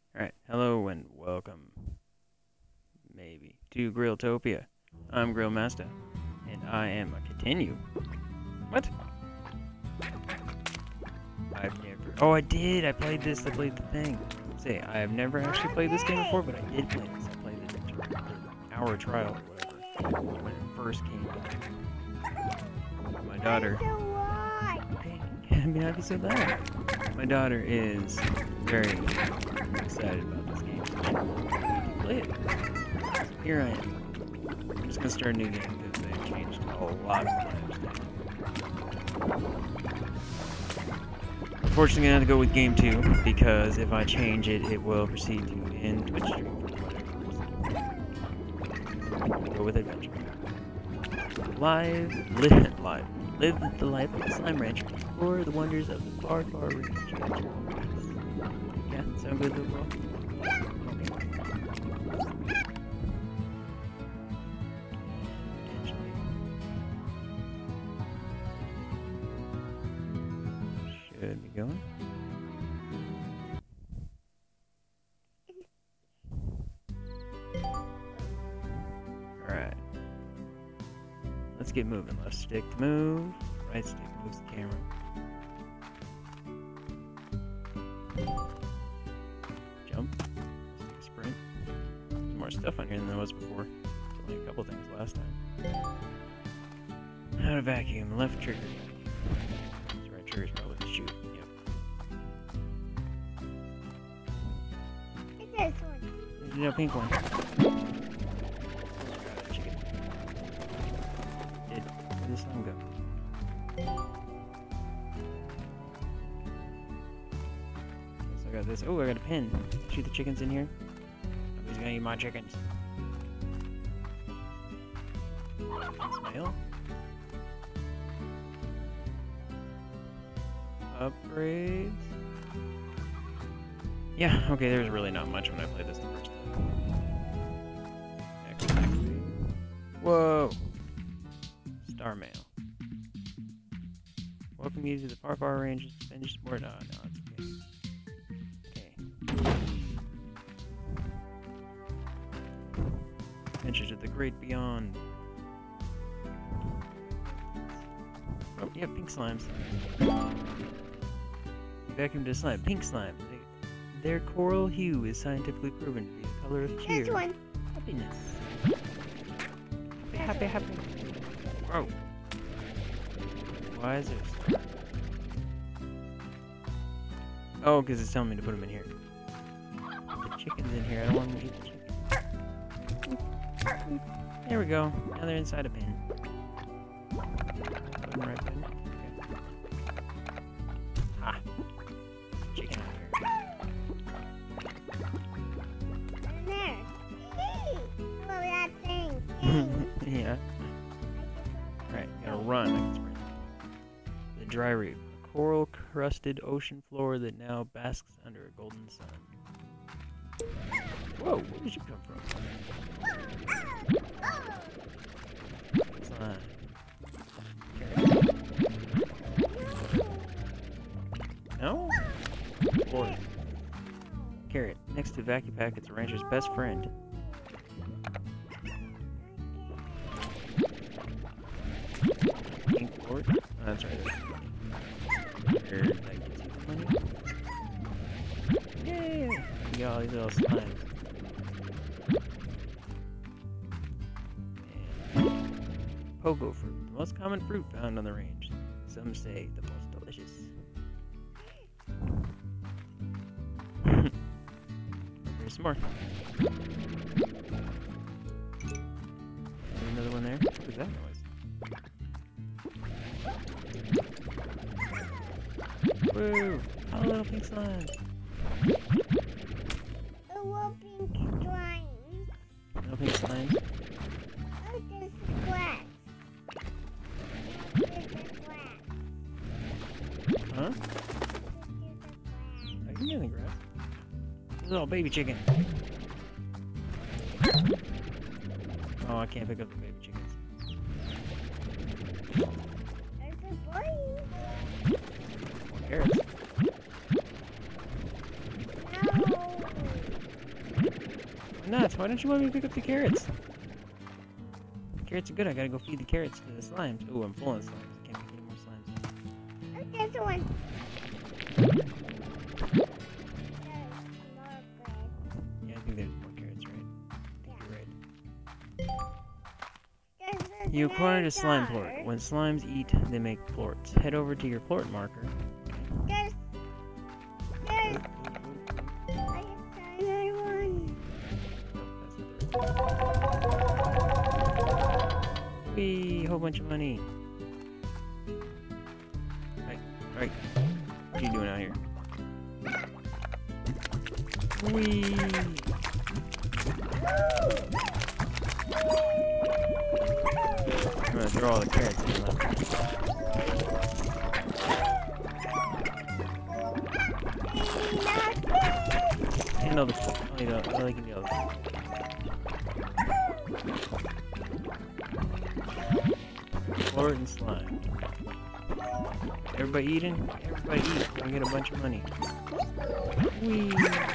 Alright, hello and welcome, maybe, to Grilltopia. I'm Grillmaster, and I am a continue. What? I've never... Oh, I did! I played this, I played the thing. Say, I have never actually played this game before, but I did play this. I played it in an hour trial or whatever, when it first came out. My daughter... I mean, I'd be so bad. My daughter is very excited about this game. Play it. So here I am. I'm just gonna start a new game because they've changed a lot of what I understand. Unfortunately, I'm gonna have to go with game 2 because if I change it, it will proceed to end Twitch stream. Go with adventure. Live the life of a slime rancher. Explore the wonders of the far, far reach. Yeah, sound good overall? Should be going. Alright. Let's get moving. Left stick to move. Right stick moves the camera. Jump. Let's take a sprint. There's more stuff on here than there was before. There's only a couple things last time. How to vacuum. Left trigger. So right trigger is probably the shoot. Yep. It's this one. There's no pink one. Chicken. Where did this one go? So I got this. Oh, I got a pin. Shoot the chickens in here. Nobody's gonna eat my chickens. Mail. Upgrades. Yeah, okay, there's really not much when I played this the first time. Whoa! Star mail. Welcome you to the far, far ranges. Finish sport. Oh, no, it's okay. Okay. Adventures of the great beyond. Oh, yeah, pink slimes. Vacuum to slime. Pink slime. Their coral hue is scientifically proven to be the color of cheer. This one. Happiness. Happy, happy. Whoa. Why is there... Oh, because it's telling me to put them in here. The chicken's in here. I don't want them to eat the chicken. There we go. Now they're inside a bin. Put them right in. Okay. Ha! Chicken out here. And there. Oh, that thing. Yeah. Alright, gotta run. I can sprint. The dry reef. A coral-crusted ocean floor that now basks under a golden sun. Whoa, where did you come from? Slime. Carrot. No? Boy. Carrot. Next to Vacuum Pack, it's a rancher's best friend. Pink port. Oh, that's right. There, that gets you the money. Yay! You got all these little slimes. And pogo fruit, the most common fruit found on the range. Some say the most delicious. There's some more. There's another one there. What is that noise? Woo! All little pink slimes. The little pink slime. Little pink slimes. Oh, this is glass. This is glass. Huh? I can get in the grass. This is all baby chicken. Oh, I can't pick up the baby chickens. There's a boy. Carrots. No. nuts. Why don't you want me to pick up the carrots? Carrots are good. I gotta go feed the carrots to the slimes. Oh, I'm full of slimes. I can't pick any more slimes. Oh, there's one. Yeah, I think there's more carrots, right? I think you're right. You acquired a slime plort. When slimes eat, they make plorts. Head over to your plort marker. There's I have another one. Whee! Whole bunch of money. Right. What are you doing out here? Whee! I'm gonna throw all the carrots in the left. Handle the foot. Oh, you don't. I like the other. Plort and slime. Everybody eating? Everybody eat. We're gonna get a bunch of money. Whee!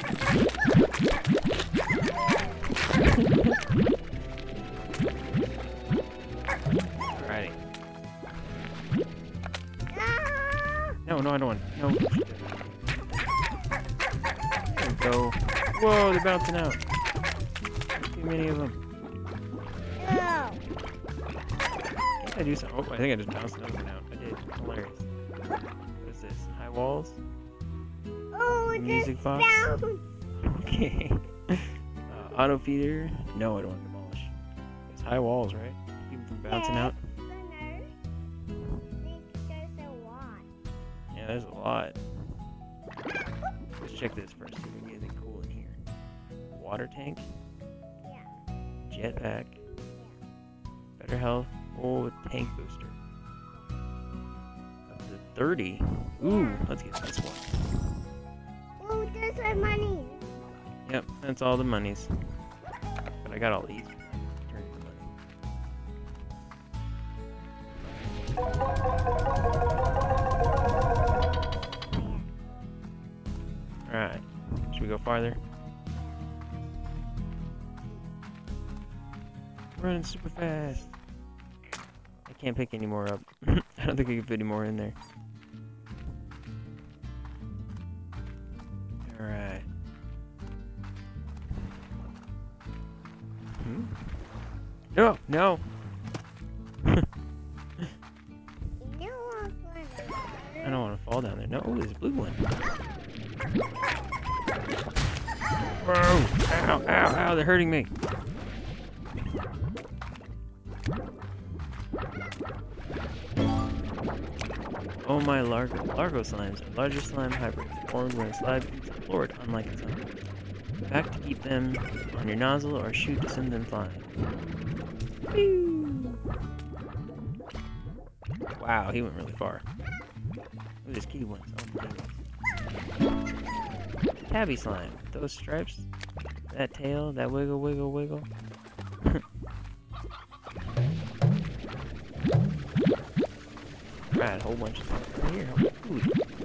Alrighty. No, I don't want. No. There we go. Whoa, they're bouncing out. Too many of them. I do something. Oh, I think I just bounced another one out. I did. Hilarious. What is this? High walls? Oh, Music box? Okay. Auto feeder? No, I don't want to demolish. It's high walls, right? Keep them from bouncing out. There's a lot. Yeah, there's a lot. Let's check this first. See if we can get anything cool in here. Water tank? Yeah. Jetpack? Better health? Oh, tank booster. Up to 30. Ooh, let's get this one. Oh, there's our money. Yep, that's all the monies. But I got all these. Turn into money. Alright. Should we go farther? Running super fast. I can't pick any more up. I don't think I can fit any more in there. Alright. No! No! You I don't want to fall down there. No, there's a blue one. Whoa! Ow! Ow! Ow! They're hurting me! Oh my Largo slimes are larger slime hybrids formed when a slime eats a plort, unlike its own. Back to keep them on your nozzle or shoot to send them flying. Whee! Wow, he went really far. Look at this kitty ones. Oh, kitty ones. Tabby slime. Those stripes, that tail, that wiggle, wiggle, wiggle. Right, a whole bunch of stuff right here. Food.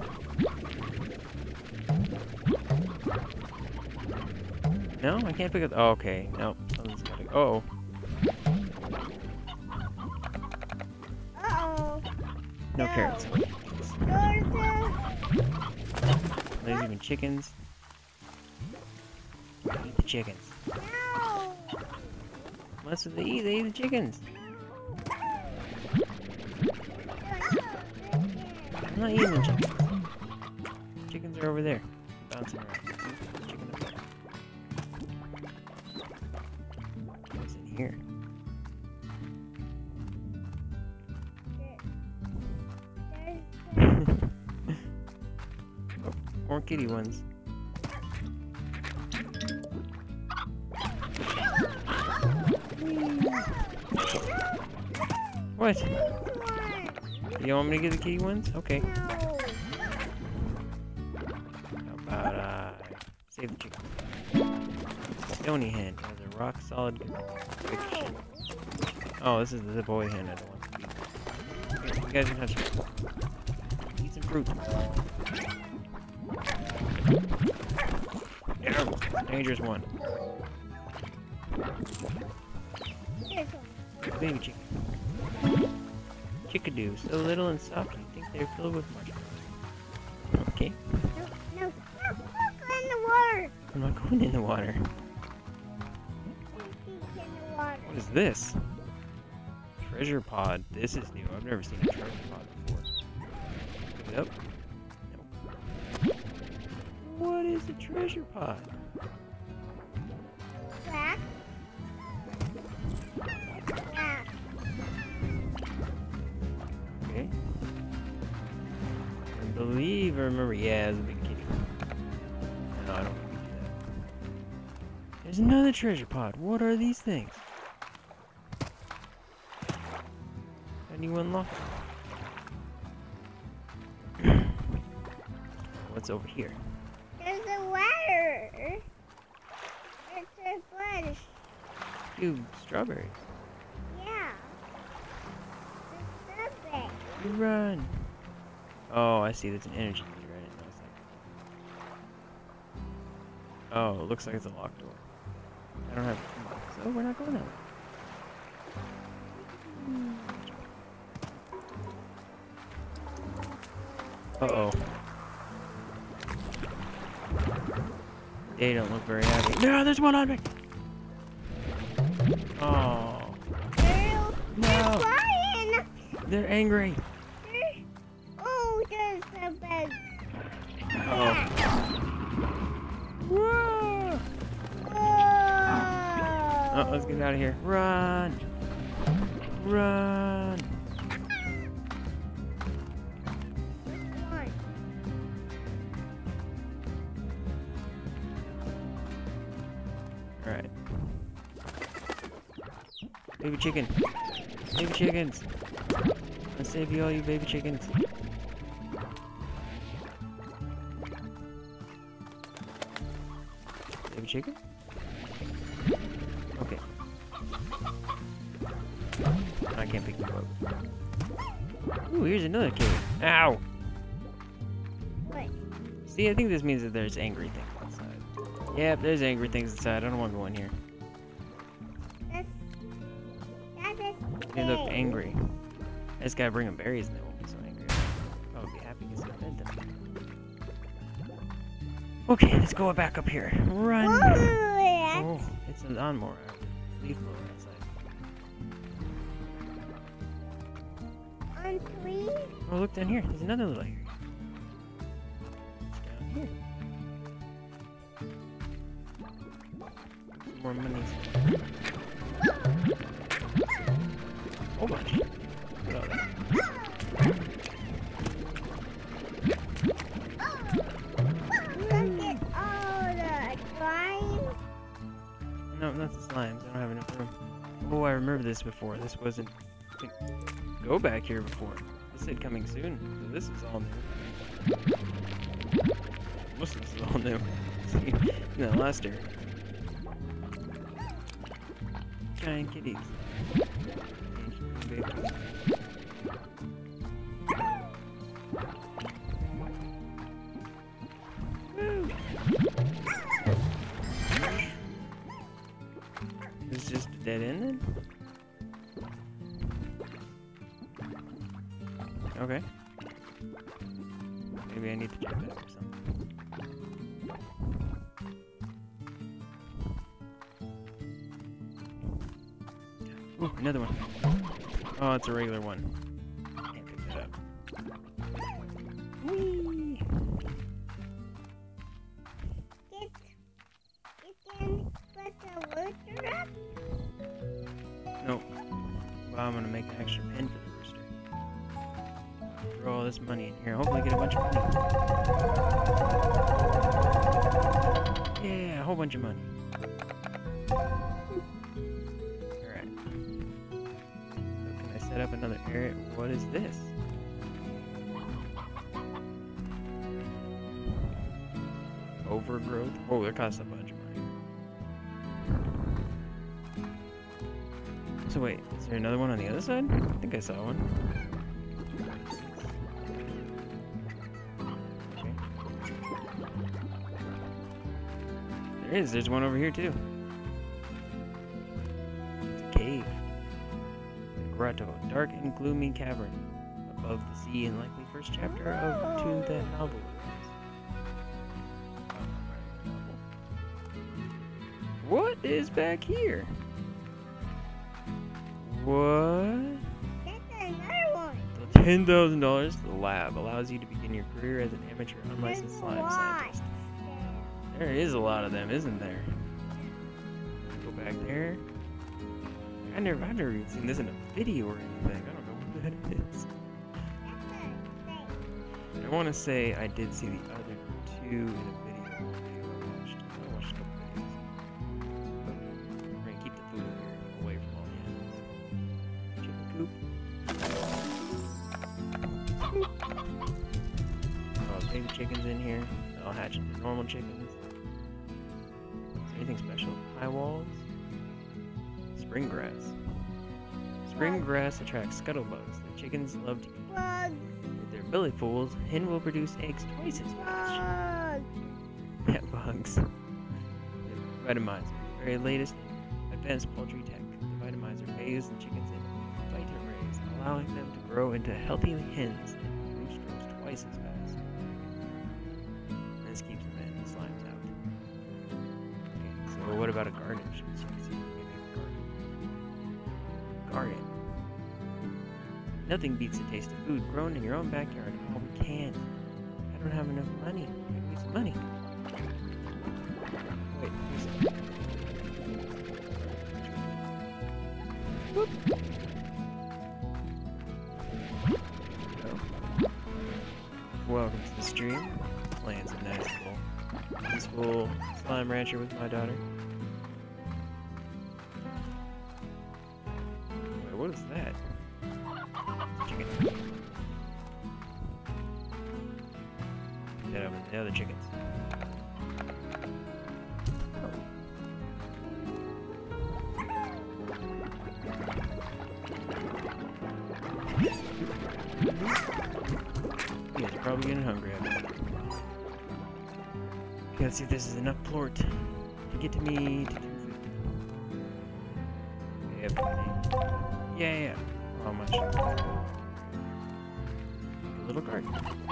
No, I can't pick up. Oh, okay. Nope. Something's gotta go. Uh-oh. No carrots. There's even chickens. Eat the chickens. No. That's what they eat. They eat the chickens. I'm not eating the chickens. Chickens are over there. Bouncing around. Chicken up there. What's in here? Oh, more kitty ones. What? You want me to get the kitty ones? Okay. No. How about save the chicken? Stony hen has a rock solid conviction. Oh, this is the boy hen I don't want to eat. Okay, you guys can touch it. Eat some fruit. Ow, dangerous one. This one. Baby chicken. Chickadoo, so little and soft you think they're filled with marshmallows. Okay. No, look in the water. I'm not going in the water. In the water. What is this? Treasure pod. This is new. I've never seen a treasure pod before. Pick it up. Nope. What is a treasure pod? Black. Black. Okay. I believe I remember. Yeah, it was a big kitty. No, I don't think we do that. There's another treasure pod. What are these things? How do you unlock them? What's over here? There's a ladder. It's a bush. Ooh, strawberries. Yeah. It's a big. You run. Oh, I see. There's an energy meter. I didn't notice that. Oh, it looks like it's a locked door. I don't have a key, so we're not going that way. Uh-oh. They don't look very happy. No, there's one on me! Oh. They're No. flying. They're angry. Oh, there's a big. Uh-oh. Whoa! Whoa. Oh, let's get out of here. Run! Run! Alright. Baby chicken. Baby chickens. I'll save you all, you baby chickens. Baby chicken? Okay. I can't pick you up. Ooh, here's another cave. Ow! What? See, I think this means that there's angry things inside. Yep, there's angry things inside. I don't want to go in here. That is They look angry. I just gotta bring them berries and they won't be so angry. I'll be happy because I fed them. Okay, let's go back up here. Run! Oh, it's a lawnmower. Leaf blower outside. On three. Oh, look down here. There's another little area. It's down here. Some more monies. Whole bunch. Look at all that. Look at all the slime. No, not the slimes. I don't have enough room. Oh, I remember this before. This wasn't to go back here before. This said coming soon. So this is all new. Most of this is all new. No, last year. Giant kitties. Baby. Woo! Is this just a dead end then? Okay. Maybe I need to check that or something. Ooh, another one. Oh, it's a regular one. Can't pick that up. Whee! You can put the rooster up. Nope. Well, I'm gonna make an extra pen for the rooster. Throw all this money in here. Hopefully get a bunch of money. Yeah, a whole bunch of money. Alright. So can I set up another area? What is this? Overgrowth? Oh, that costs a bunch of money. So wait, is there another one on the other side? I think I saw one. Okay. There is, there's one over here too. brought to a dark and gloomy cavern above the sea in likely first chapter of To That Novel. What is back here? What? That's another one. The $10,000 to the lab allows you to begin your career as an amateur unlicensed There's a slime lot scientist. There is a lot of them, isn't there? Go back there. I've never even seen this in a video or anything. I don't know what that is. I want to say I did see the other two in a video I watched. I watched a couple videos. But we're going to keep the food here away from all the animals. Chicken coop. Oh, baby chickens in here. I'll hatch into normal chickens. Is there anything special? High walls? Spring grass. Spring grass attracts scuttlebugs. The chickens love to eat. Bugs. With their bellyfuls, hen will produce eggs twice as fast. Bugs. Yeah, bugs. The vitamizer. The very latest advanced poultry tech. The vitamizer bathes the chickens in vitamin rays, allowing them to grow into healthy hens and roost grows twice as fast. And this keeps the men and slimes out. Okay, so what about a garden? Should we see if we can make a garden? Garden. Nothing beats the taste of food grown in your own backyard. Oh, we can't. I don't have enough money. I need some money. Wait, who's that? Whoop. Oh. Welcome to the stream. Playing some nice little peaceful Slime Rancher with my daughter. Wait, what is that? Chicken. Get over the other chickens. You guys are probably getting hungry. I bet. Gotta see if this is enough plort to get to me to do food. Yeah. How much? A little garden.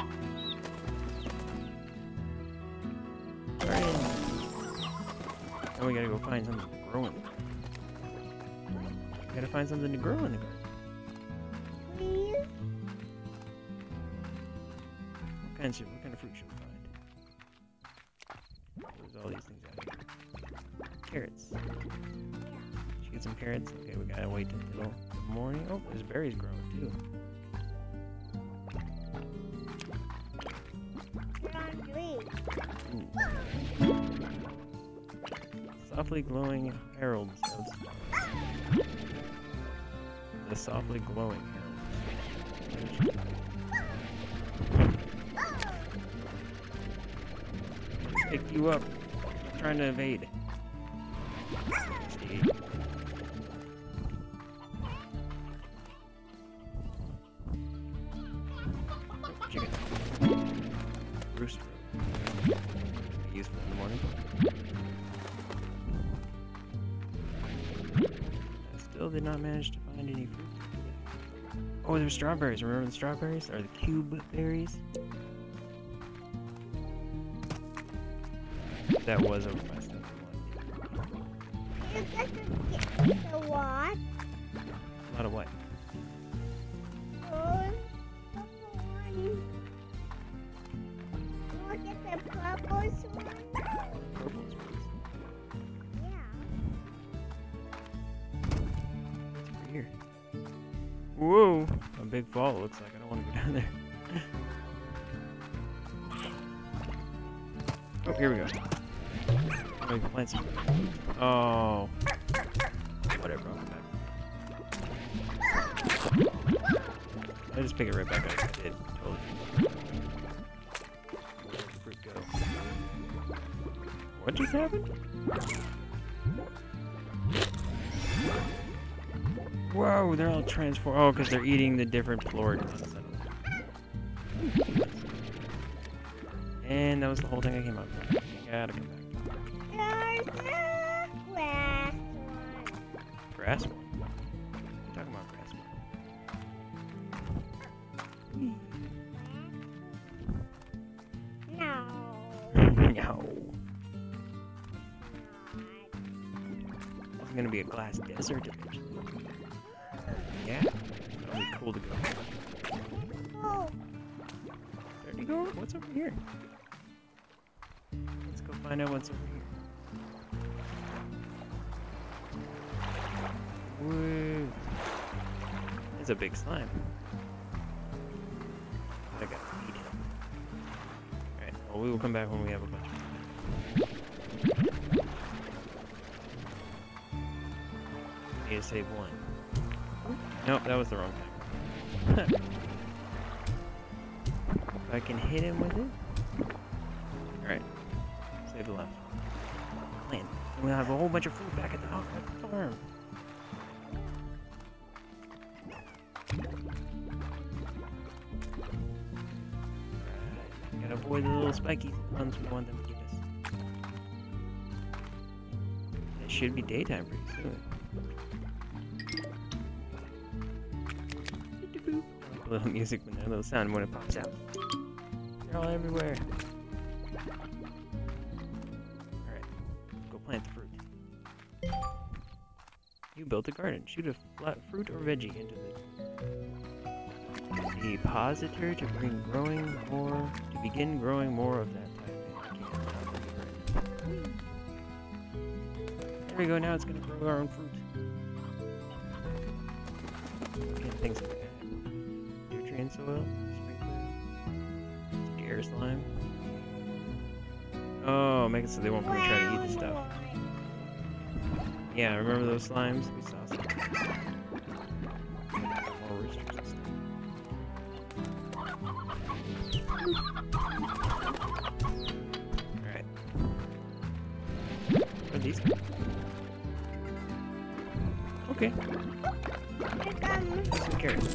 Garden. Now we gotta go find something to grow in the garden. We gotta find something to grow in the garden. Please. What kind of fruit should we find? There's all these things out here. Carrots. Should we get some carrots? Okay, we gotta wait until the morning. Oh, there's berries growing too. They're on green. Softly glowing heralds of stars. The softly glowing heralds. Pick you up. I'm trying to evade. See? Chicken. Rooster. Useful in the morning. I still did not manage to find any fruit. Oh, there's strawberries. Remember the strawberries? Or the cube berries? That was over my stuff. You got to get the what? A lot of what? Look at the purple one. Purples, please. Yeah. What's over here? Whoa! A big fall, it looks like. I don't want to go down there. Oh, here we go. Oh, we can plant some. Oh. Whatever, I'll come back. I just pick it right back up. I did. Totally. Where'd the fruit go? What just happened? Whoa, they're all transformed. Oh, because they're eating the different plort. And that was the whole thing I came up with. Gotta come back. There's the grass one. Grass one? What are you talking about, grass one? gonna be a glass desert eventually. Yeah, that'll be cool to go. Oh, There you go. What's over here? Let's go find out what's over here. Woo! It's a big slime. I gotta feed him. Alright, well, we will come back when we have a bunch of need to save one. Nope, that was the wrong time. If I can hit him with it. Alright. Save the left. Land. And we'll have a whole bunch of food back at the farm. Alright. Gotta avoid the little spiky ones we want them to give us. It should be daytime pretty soon. A little music when a little sound when it pops out. They're all everywhere. Alright, go plant the fruit. You built a garden. Shoot a flat fruit or veggie into the depositor to begin growing more of that type. There we go, now it's gonna grow our own fruit. Can't think so. Nutrient soil, sprinkler, scare slime. Oh, make it so they won't come and try to eat the stuff. Yeah, remember those slimes? We saw some. More roosters and stuff. Alright. What are these guys? Okay. Some carrots.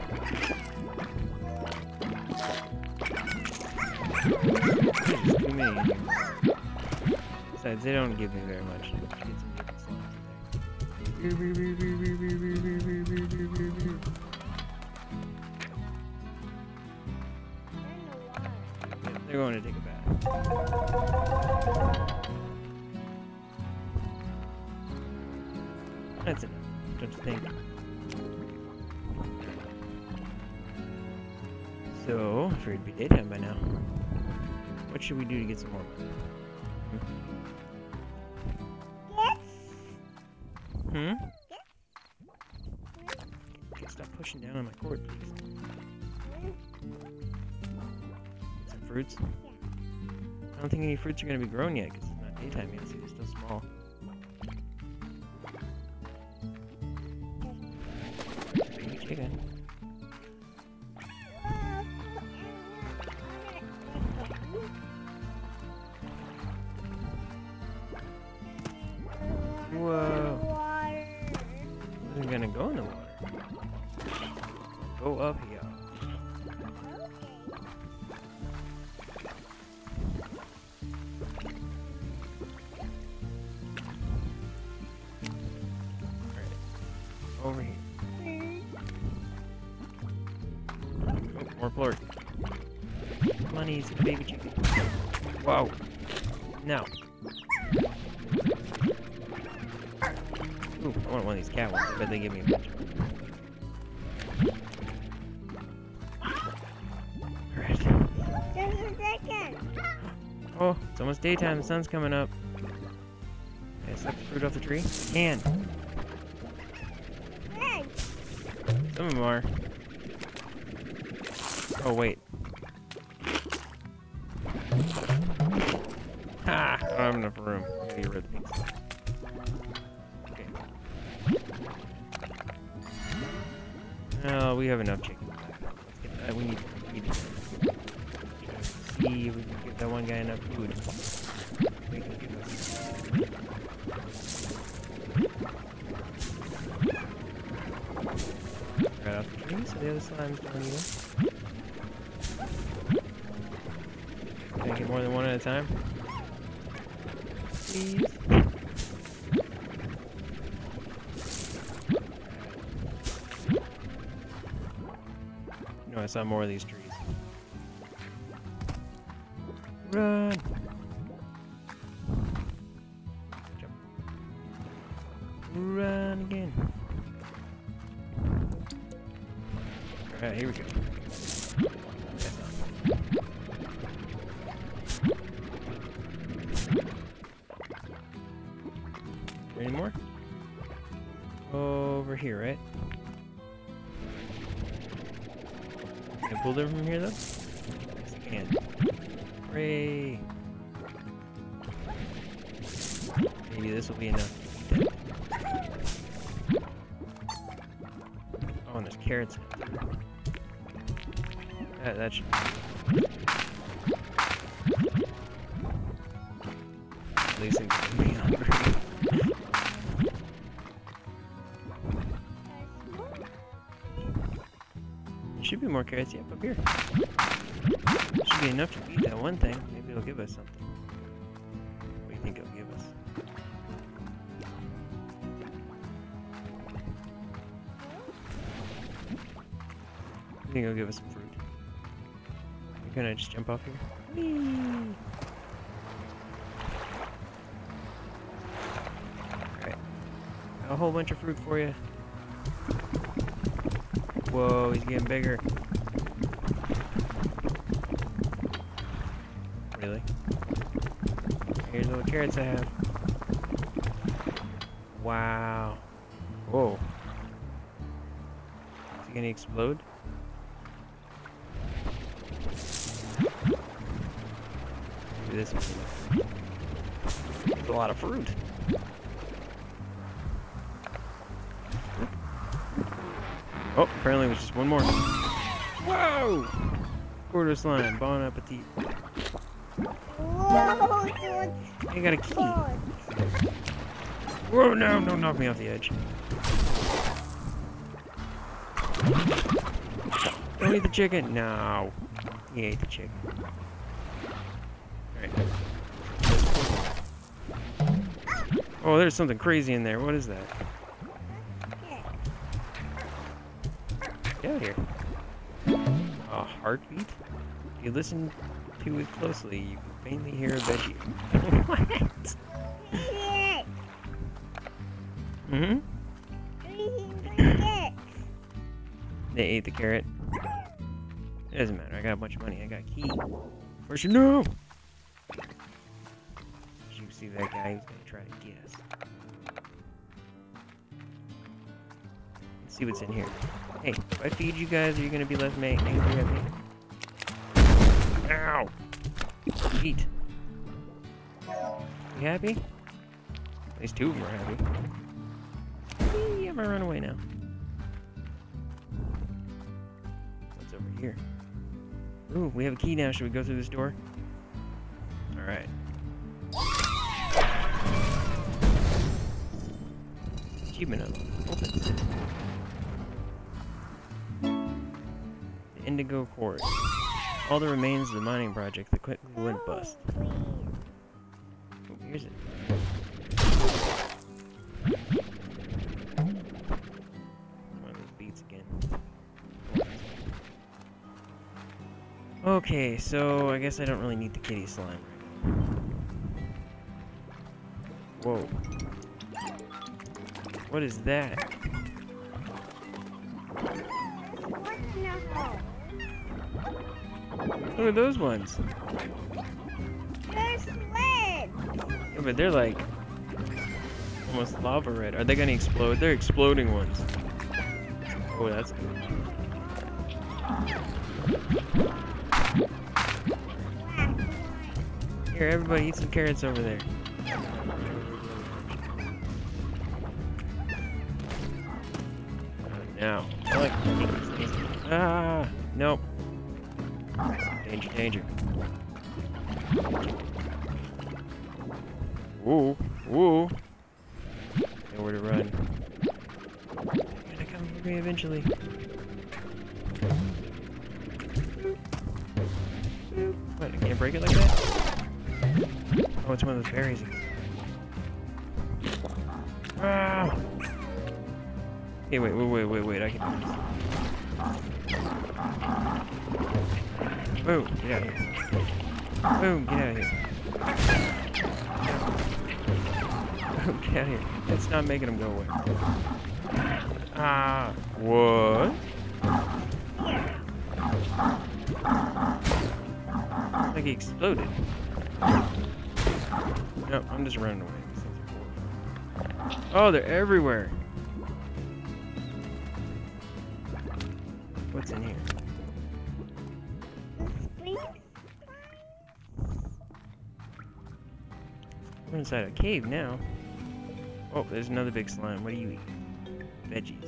There's too many in here. Besides, they don't give me very much. Get some different slimes in there. They're going to take a bath. That's enough, don't you think? So, I figured it'd be daytime by now. What should we do to get some more money? Hmm? Okay, stop pushing down on my cord, please. Get some fruits? I don't think any fruits are going to be grown yet, because it's not daytime yet, see, they're still small. Baby chicken. Whoa. This is gonna go in the water. Go up here. Alright. Over here. Oh, more plort. Money's a baby chicken. Wow. No. Ooh, I want one of these cat ones. I bet they give me a bunch. Alright. just a second. Oh, it's almost daytime. The sun's coming up. Can I suck the fruit off the tree? Can. Hey, Some of them are. Oh, wait. Ha! I don't have enough room. I gotta get rid of the pink stuff. Okay. Oh, we have enough chicken. Let's get that. We need to see if we can give that one guy enough food. We can give us. Right off the tree, so the other slimes don't eat them. Can I get more than one at a time? Please. No, I saw more of these trees. Run! Jump. Run again. Alright, here we go. Any more? Over here, right? Can I pull them from here, though? Yes, I can. Hooray! Maybe this will be enough. Oh, and there's carrots. That should. At least it can be hungry. Should be more carrots. Yep, up here. Should be enough to feed that one thing. Maybe it'll give us something. What do you think it'll give us? I think it'll give us some fruit. Can I just jump off here? Whee! Alright. A whole bunch of fruit for you. Whoa, he's getting bigger. Really? Here's all the carrots I have. Wow. Whoa. Is he gonna explode? Maybe this one. There's a lot of fruit. Oh, apparently it was just one more. Whoa! Quarter slime, bon appetit. Whoa, I got a key. Whoa, no, don't knock me off the edge. Don't eat the chicken. No. He ate the chicken. Alright. Oh, there's something crazy in there. What is that? Get out of here. A heartbeat? If you listen to it closely, you can faintly hear a veggie. What? Mm-hmm. They ate the carrot. It doesn't matter. I got a bunch of money. I got a key. Where's your no? Did you see that guy who's gonna try to get us? Let's see what's in here. Hey, if I feed you guys, are you gonna be less angry at me? Ow! Eat. You happy? At least two of them are happy. Whee, I'm gonna run away now. What's over here? Ooh, we have a key now. Should we go through this door? Alright. Achievement opens. The Indigo Quarry. All the remains of the mining project that quickly went bust. Oh, here's it. One of those beats again. Okay, so I guess I don't really need the kitty slime right now. Whoa. What is that? Look at those ones. They're sleds. Yeah, but they're like almost lava red. Are they gonna explode? They're exploding ones. Oh, that's good. Here, everybody eat some carrots over there. Now, I like these. Ah, nope. Danger, danger. Woo, woo. Nowhere to run. They're gonna come for me eventually. What, I can't break it like that? Oh, it's one of those berries again. Ah! Hey, wait, I can do this. Boom, get out of here. Boom, get out of here. Get out of here. It's not making him go away. Ah, what? Like he exploded. No, I'm just running away. These things are horrifying. Oh, they're everywhere. What's in here? We're inside a cave now. Oh, there's another big slime. What do you eat? Veggies.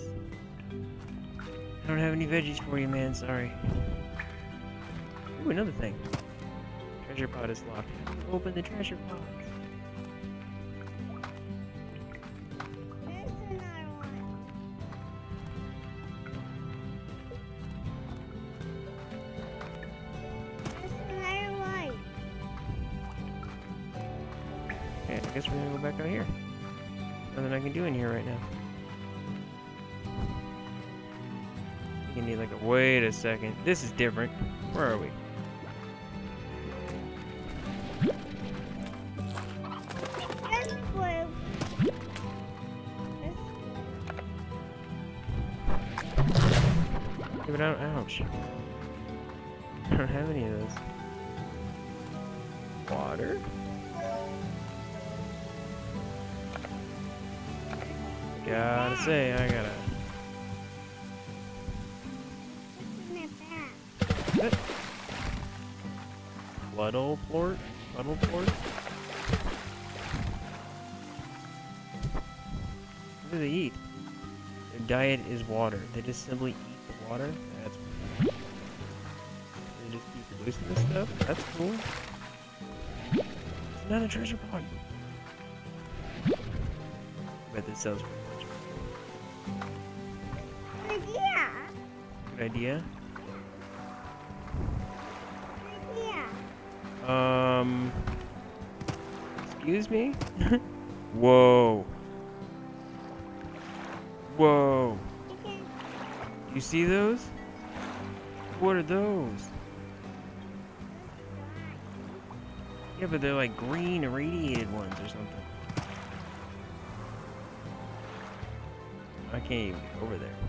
I don't have any veggies for you, man. Sorry. Ooh, another thing. Treasure pod is locked. Open the treasure pod. There's another one. There's another one. Okay, I guess we're gonna go back out here. Nothing I can do in here right now. You need like a wait a second. This is different. Where are we? There's blue. Give it out. Ouch. I don't have any of those. Water? Gotta say, I gotta. Puddle plort? Puddle plort? What do they eat? Their diet is water. They just simply eat the water? That's weird. They just keep producing this stuff? That's cool. It's not a treasure pod. I bet this sells pretty much. Good idea. Good idea? Excuse me? Whoa. Whoa. You see those? What are those? Yeah, but they're like green irradiated ones or something. I can't even get over there.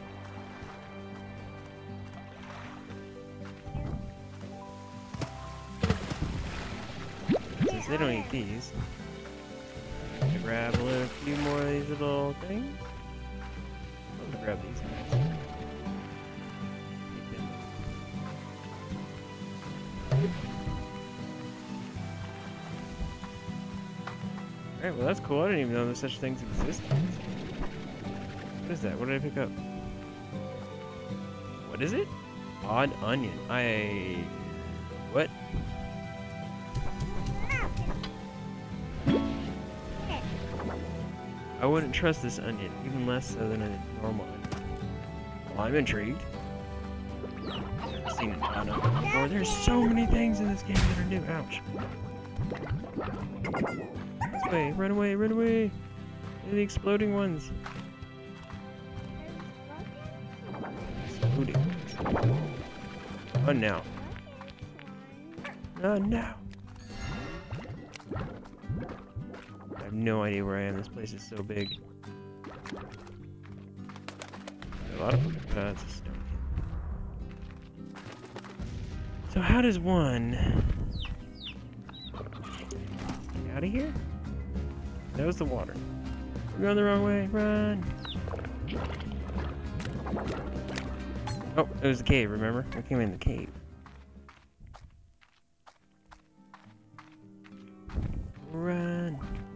Since they don't eat these, I'm gonna grab a few more of these little things. I'm gonna grab these guys. Alright, well that's cool. I didn't even know that such things existed. What is that? What did I pick up? What is it? Odd onion. What? I wouldn't trust this onion, even less so than a normal onion. Well, I'm intrigued. I've seen an odd onion before. There's so many things in this game that are new. Ouch. This way. Run away, run away. They're the exploding ones. Exploding ones. Oh, no. Oh, no. I have no idea where I am. This place is so big. A lot of that's a stone. So how does one get out of here? That was the water. We're going the wrong way. Run! Oh, it was the cave, remember? We came in the cave. Run!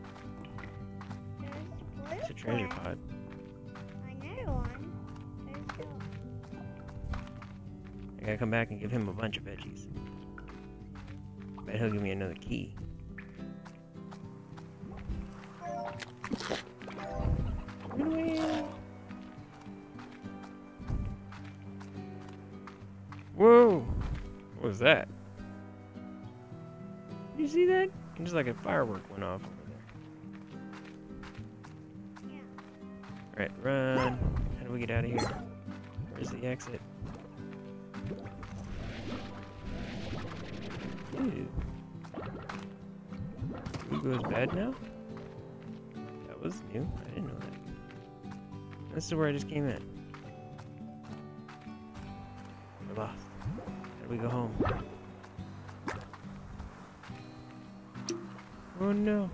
It's a treasure pod. Another one. I gotta come back and give him a bunch of veggies. Bet he'll give me another key. Run away! Whoa! What was that? Did you see that? Just like a firework went off over there. Yeah. Alright, run. How do we get out of here? Where's the exit? Ooh. Food goes bad now? was new? I didn't know that. This is where I just came in. We're lost. How do we go home? Oh no.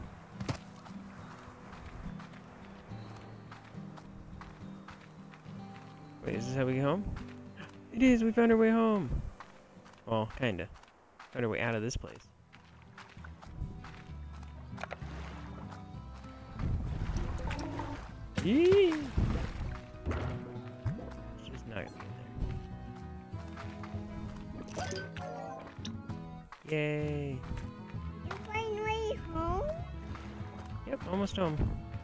Wait, is this how we get home? It is! We found our way home! Well, kinda. Found our way out of this place. Yee! It's just not gonna get there. Yay! You find way home? Yep, almost home.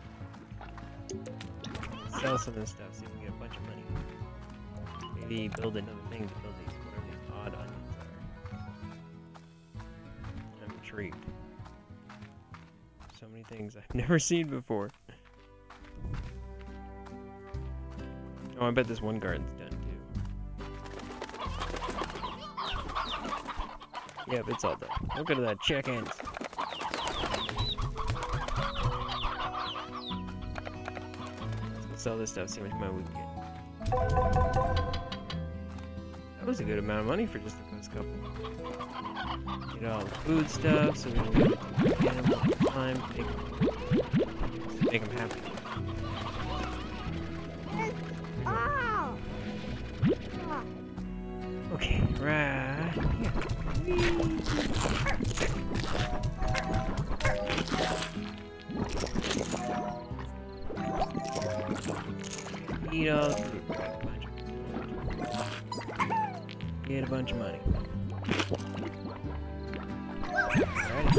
Sell some of this stuff so we can get a bunch of money. Maybe build another thing to build these, whatever these odd onions are. I'm intrigued. So many things I've never seen before. Oh, I bet this one garden's done too. Yep, it's all done. Look at that chickens. Let's sell this stuff, see how much money we can get. That was a good amount of money for just the first couple. Get all the food stuff so we can get them all the time. Make them happy. Oh! Okay, right here. Eat all the food. Get a bunch of money. Alright.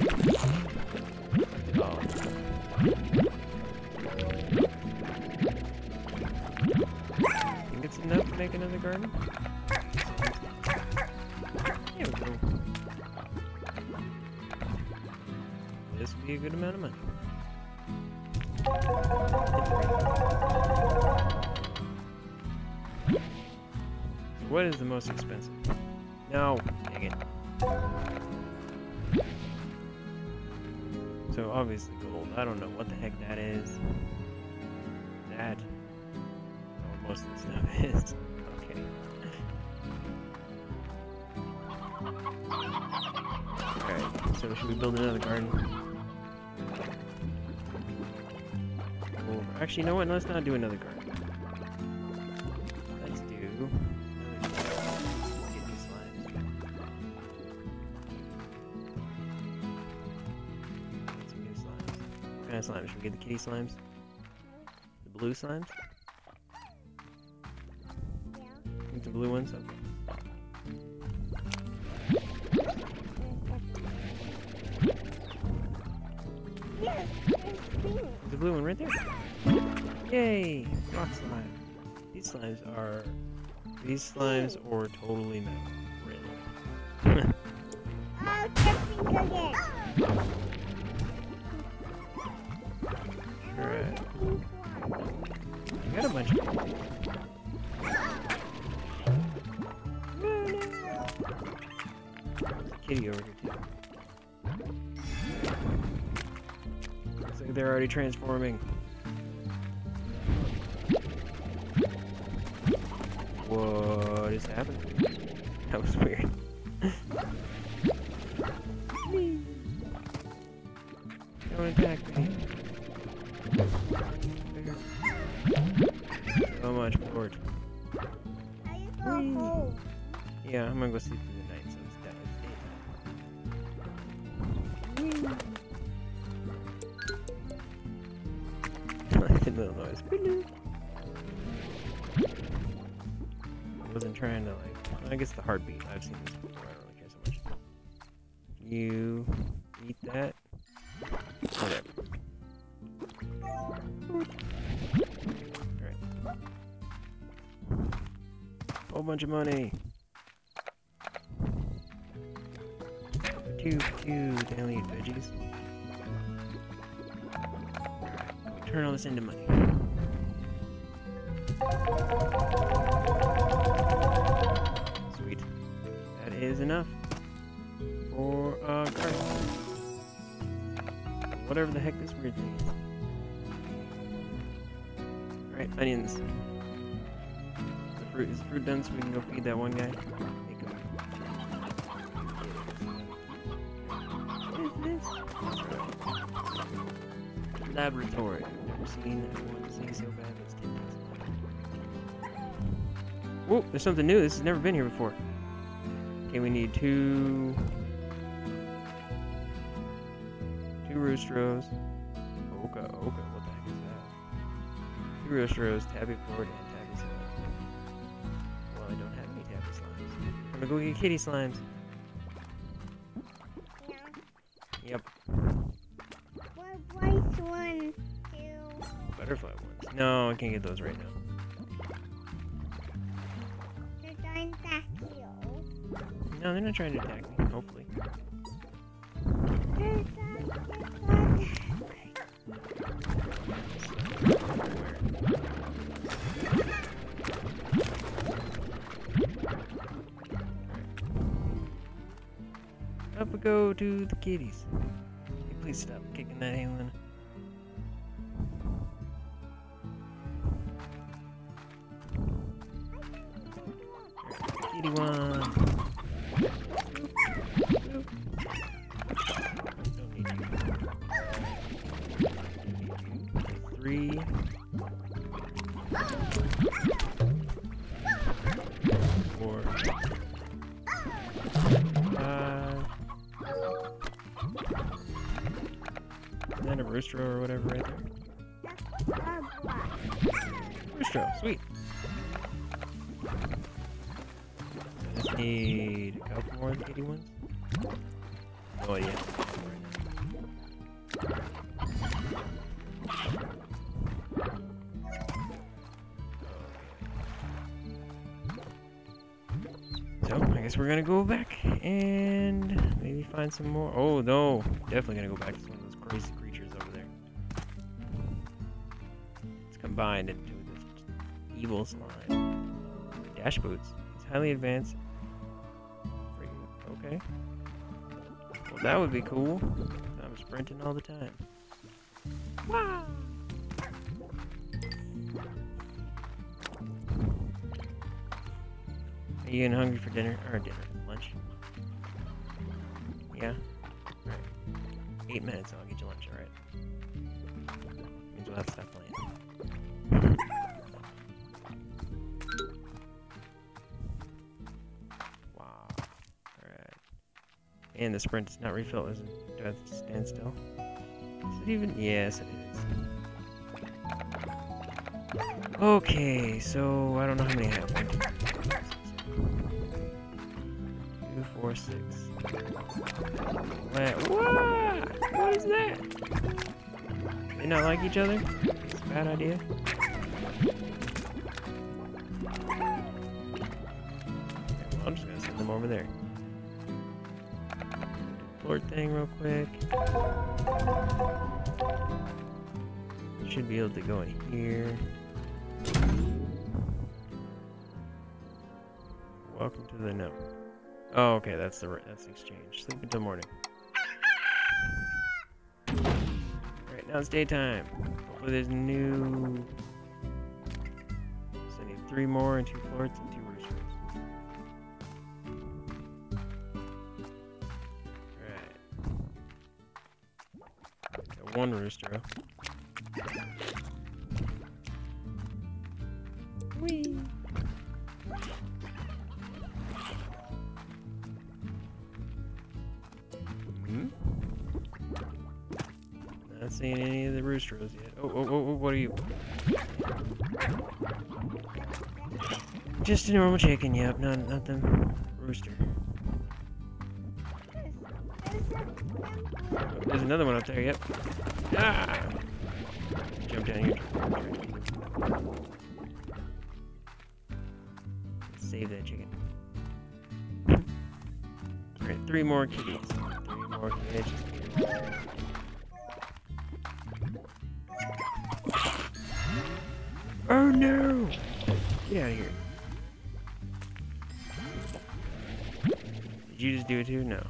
Think it's enough to make another garden? There we go. This would be a good amount of money. What is the most expensive? No, dang it. So obviously gold. I don't know what the heck that is. That. Oh, most of the stuff is. Okay. Alright, so should we build another garden? Or, actually, you know what? Let's not do another garden. Let's do get new slimes. Get some new slimes. What kind of slimes? Should we get the kitty slimes? The blue slimes? Yeah. Get the blue ones? Okay. Yes, there's green. There's a blue one right there. Yay! Rock slime. These slimes are totally metal. Really. Oh, testing again. Alright. I got a bunch of them. There's a kitty over here too. Looks like they're already transforming. What is happening? That was weird. Don't attack me. So much port. How you go home? Yeah, I'm gonna go sleep through the night, so it's daytime. I did a little noise. I wasn't trying to, like, I guess the heartbeat. I've seen this before. I don't really care so much. You eat that. Whatever. Alright. Whole bunch of money. They only eat veggies. Alright. Turn all this into money. Sweet. That is enough for a garden. Whatever the heck this weird thing is. Alright, onions. Is the fruit done so we can go feed that one guy? Make him. What is this? Laboratory. I've never seen one thing so bad as 10 minutes. Whoa, there's something new. This has never been here before. Okay, we need two roostros. Okay, what the heck is that? Two roostros, tabby cord, and tabby slime. Well, I don't have any tabby slimes. I'm gonna go get kitty slimes. Yep. White one, two. Butterfly ones. No, I can't get those right now. They're trying to attack you. No, they're not trying to attack me, hopefully. Up we go to the kitties. Hey, please stop kicking that alien. Kitty one. Don't need you. Three. Four. Five. And then a rooster or whatever right there. Rooster, sweet. I just need a couple more of the kitty ones. Oh yeah. So, I guess we're gonna go back and maybe find some more. Oh no, definitely gonna go back to some of those crazy creatures over there. It's combined into this evil slime. Dash boots. It's highly advanced for you. Okay. Well, that would be cool. I'm sprinting all the time. Wow. Are you getting hungry for dinner? Or lunch? Yeah? Alright. 8 minutes, I'll get you lunch, alright? Means we'll have to stop playing. Wow. Alright. And the sprint is not refilled, is it? Do I have to stand still? Is it even? Yes, it is. Okay, so I don't know how many I have. 1, 2, 3, 4, 6. What is that? They not like each other? It's a bad idea. Okay, well, I'm just gonna send them over there. Lord thing real quick. Should be able to go in here. Welcome to the no. Oh, okay, that's the exchange. Sleep until morning. Alright, now it's daytime. Hopefully there's new. So I need 3 more and 2 florets and 2 roosters. Alright. Got 1 rooster. Whee! Not seeing any of the roosters yet. Oh, what are you? Just a normal chicken, yep, not the rooster. Oh, there's another one up there, yep. Ah! Jump down here. Save that chicken. Alright, 3 more kitties. 3 more kitties. Oh no! Get out of here. Did you just do it too? No.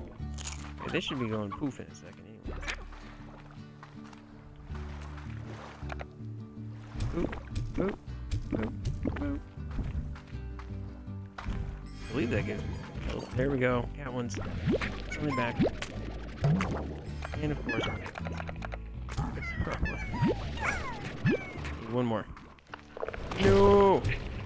Okay, this should be going poof in a second anyway. Boop, boop, boop, boop. I believe that gives me kills. There we go. Cat one's only back. And of course, one more. No!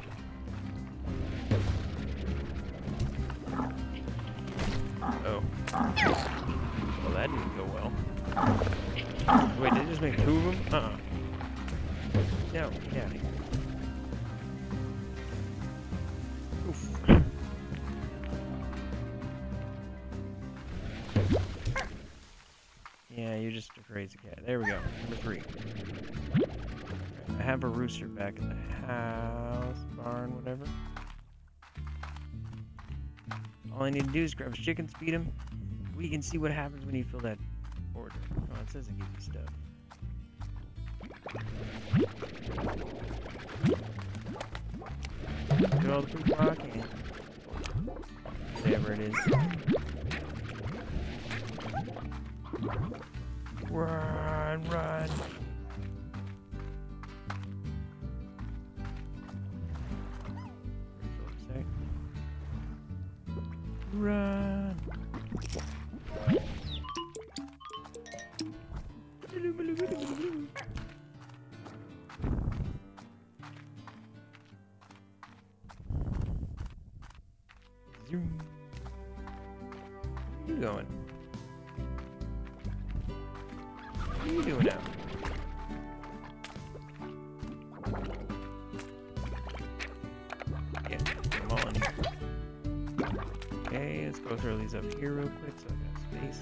Oh. Well, that didn't go well. Wait, did they just make 2 of them? Uh-uh. No, yeah. Oof. Yeah, you're just a crazy cat. There we go. Number 3. I have a rooster back in the house, barn, whatever. All I need to do is grab his chickens, feed him. We can see what happens when you fill that order. Oh, it says it gives you stuff. Get all the food rock and whatever it is. Run, run. Run. Zoom. Where are you going? What are you doing now? Yeah, come on. Okay, let's go throw these up here real quick so I got space.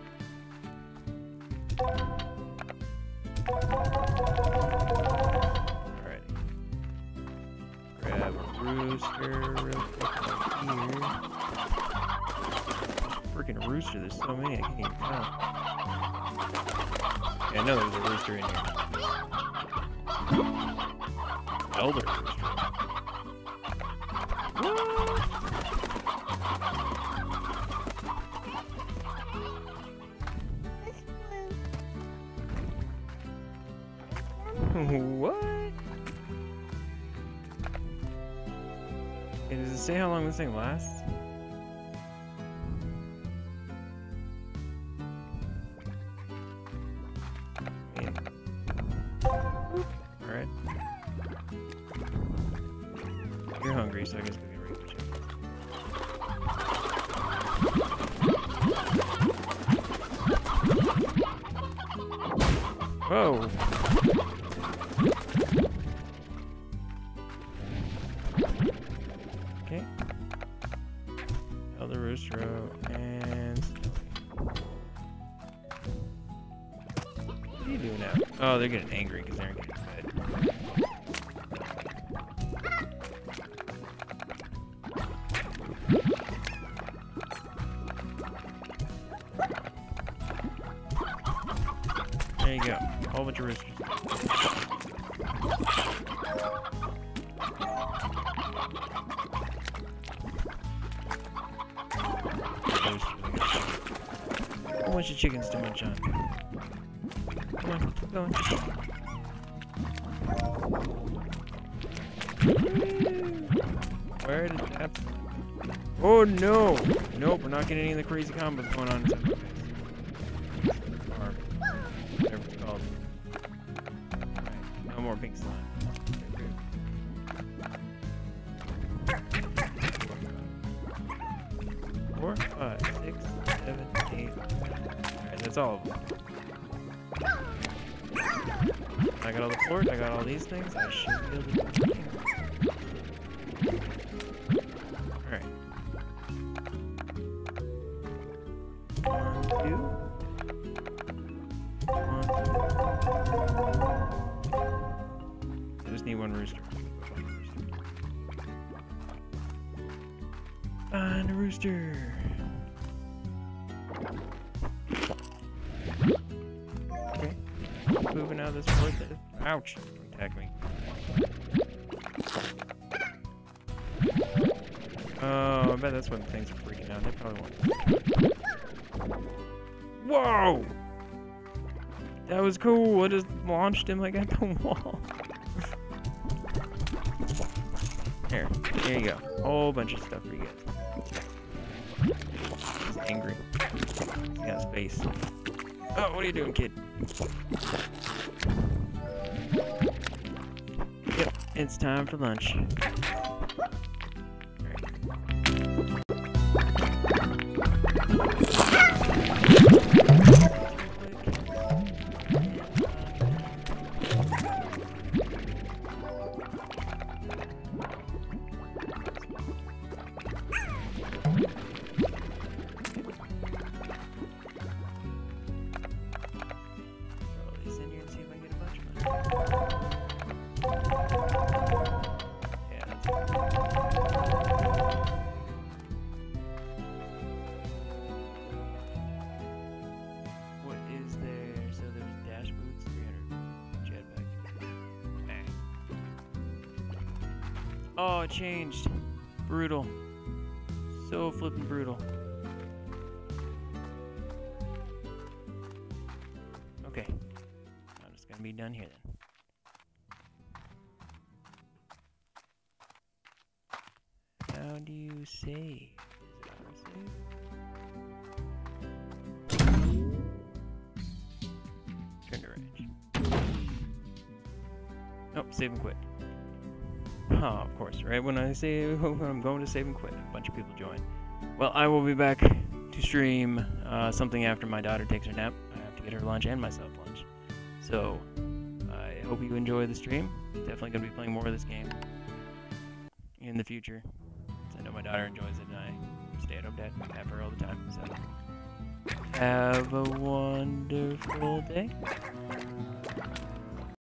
Alrighty. Grab a rooster real quick right here. Freaking rooster, there's so many I can't even count. Yeah, I know there's a rooster in here. Elder rooster. What? Hey, does it say how long this thing lasts? Alright. You're hungry, so I guess we can raise the chickens. Whoa! Okay. Elder rooster and what are you doing now? Oh, they're getting angry because they're getting fed. There you go. A whole bunch of roosters. A bunch of chickens to munch on. Come on, keep going. Where did that... Oh no! Nope, we're not getting any of the crazy combos going on inside my face. Or whatever it's called. Alright, no more pink slime. 4, 5, 6, 7, 8. Alright, that's all of them. I got all the port, I got all these things, I should be able to do it. Alright. 1, 2. 1, 2. I just need one rooster. Find a rooster. Okay. Moving out of this port. Ouch. Don't attack me. Oh, I bet that's when things are freaking out. They probably won't. Whoa! That was cool. I just launched him like at the wall. There you go. Whole bunch of stuff for you guys. He's angry. He's got his face. Oh, what are you doing, kid? Yep, it's time for lunch. Oh, it changed. Brutal. So flippin' brutal. Okay. I'm just gonna be done here then. How do you save? Is it autosave? Turn to range. Nope, save and quit. Oh, of course, right when I say when I'm going to save and quit, a bunch of people join. Well, I will be back to stream something after my daughter takes her nap. I have to get her lunch and myself lunch. So, I hope you enjoy the stream. Definitely going to be playing more of this game in the future. I know my daughter enjoys it, and I stay at home dad. I have her all the time. So, have a wonderful day.